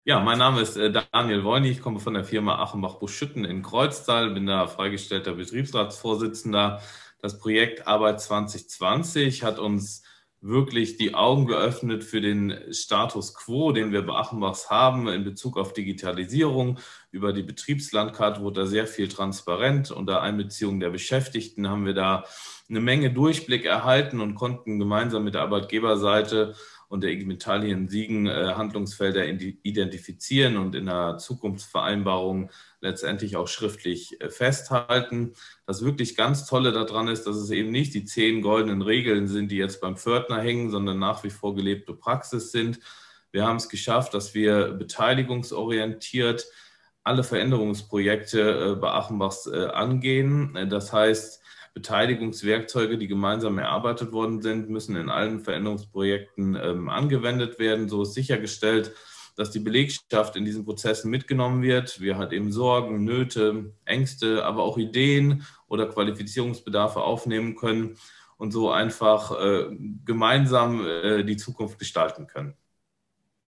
Ja, mein Name ist Daniel Wollny. Ich komme von der Firma Achenbach-Busch-Schütten in Kreuztal, bin da freigestellter Betriebsratsvorsitzender. Das Projekt Arbeit 2020 hat uns wirklich die Augen geöffnet für den Status quo, den wir bei Achenbachs haben in Bezug auf Digitalisierung. Über die Betriebslandkarte wurde da sehr viel transparent. Unter Einbeziehung der Beschäftigten haben wir da eine Menge Durchblick erhalten und konnten gemeinsam mit der Arbeitgeberseite und der IG Metall hier in Siegen Handlungsfelder identifizieren und in der Zukunftsvereinbarung letztendlich auch schriftlich festhalten. Das wirklich ganz Tolle daran ist, dass es eben nicht die 10 goldenen Regeln sind, die jetzt beim Pförtner hängen, sondern nach wie vor gelebte Praxis sind. Wir haben es geschafft, dass wir beteiligungsorientiert alle Veränderungsprojekte bei Achenbachs angehen. Das heißt, Beteiligungswerkzeuge, die gemeinsam erarbeitet worden sind, müssen in allen Veränderungsprojekten angewendet werden. So ist sichergestellt, dass die Belegschaft in diesen Prozessen mitgenommen wird. Wir halt eben Sorgen, Nöte, Ängste, aber auch Ideen oder Qualifizierungsbedarfe aufnehmen können und so einfach gemeinsam die Zukunft gestalten können.